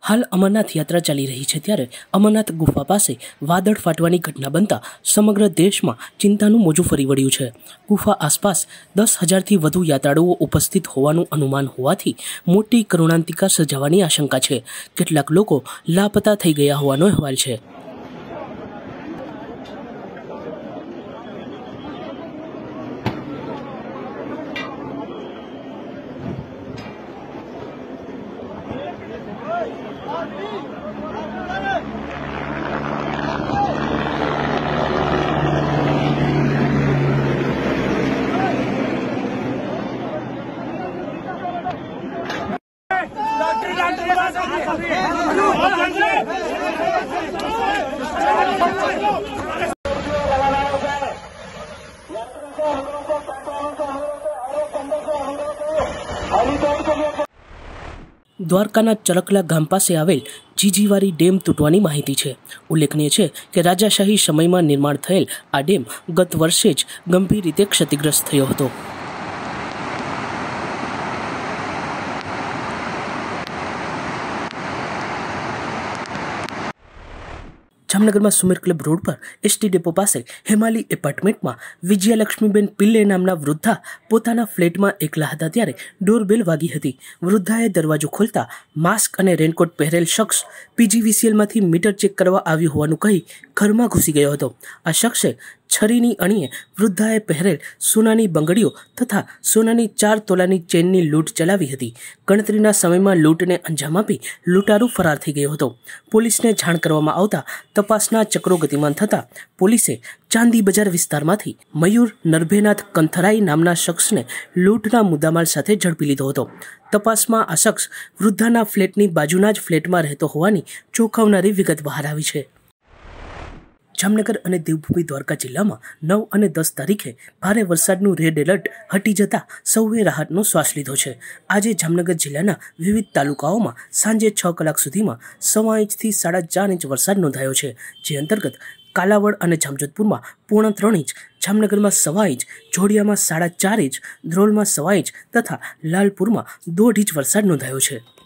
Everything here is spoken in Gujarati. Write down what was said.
હાલ અમરનાથ યાત્રા ચાલી રહી છે ત્યારે અમરનાથ ગુફા પાસે વાદળ ફાટવાની ઘટના બનતા સમગ્ર દેશમાં ચિંતાનું મોજું ફરી વળ્યું છે। ગુફા આસપાસ 10,000થી વધુ યાત્રાળુઓ ઉપસ્થિત હોવાનું અનુમાન હોવાથી મોટી કરુણાંતિકા સર્જાવાની આશંકા છે। કેટલાક લોકો લાપતા થઈ ગયા હોવાનો અહેવાલ છે। દ્વારકાના ચરકલા ગામ પાસે આવેલ જીજીવારી ડેમ તૂટવાની માહિતી છે। ઉલ્લેખનીય છે કે રાજાશાહી સમયમાં નિર્માણ થયેલ આ ડેમ ગત વર્ષે જ ગંભીર રીતે ક્ષતિગ્રસ્ત થયો હતો। જામનગરમાં સુમેર ક્લબ રોડ પર એસટી ડેપો પાસે હેમાલી એપાર્ટમેન્ટમાં વિજયાલક્ષ્મીબેન પિલ્લે નામના વૃદ્ધા પોતાના ફ્લેટમાં એકલા હતા ત્યારે ડોરબેલ વાગી હતી। વૃદ્ધાએ દરવાજો ખોલતા માસ્ક અને રેનકોટ પહેરેલ શખ્સ પીજીવીસીએલમાંથી મીટર ચેક કરવા આવ્યું હોવાનું કહી ઘરમાં ઘૂસી ગયો હતો। આ શખ્સે છરીની અણીએ વૃદ્ધાએ પહેરેલ સોનાની બંગડીઓ તથા સોનાની 4 તોલાની ચેનની લૂંટ ચલાવી હતી। ગણતરીના સમયમાં લૂંટને અંજામ આપી લૂંટારૂ ફરાર થઈ ગયો હતો। પોલીસને જાણ કરવામાં આવતા તપાસના ચક્રો ગતિમાન થતા પોલીસે ચાંદી બજાર વિસ્તારમાંથી મયુર નરભેનાથ કંથરાઈ નામના શખ્સને લૂંટના મુદ્દામાલ સાથે ઝડપી લીધો હતો। તપાસમાં આ શખ્સ વૃદ્ધાના ફ્લેટની બાજુના જ ફ્લેટમાં રહેતો હોવાની ચોંકાવનારી વિગત બહાર આવી છે। જામનગર અને દેવભૂમિ દ્વારકા જિલ્લામાં 9 અને 10 તારીખે ભારે વરસાદનું રેડ એલર્ટ હટી જતા સૌએ રાહતનો શ્વાસ લીધો છે। આજે જામનગર જિલ્લાના વિવિધ તાલુકાઓમાં સાંજે 6 કલાક સુધીમાં 1.25 ઇંચથી 4.5 ઇંચ વરસાદ નોંધાયો છે, જે અંતર્ગત કાલાવડ અને જામજોધપુરમાં 3.25 ઇંચ, જામનગરમાં 1.25 ઇંચ, જોડિયામાં 4.5 ઇંચ, ધ્રોલમાં 1.25 ઇંચ તથા લાલપુરમાં 1.5 ઇંચ વરસાદ નોંધાયો છે।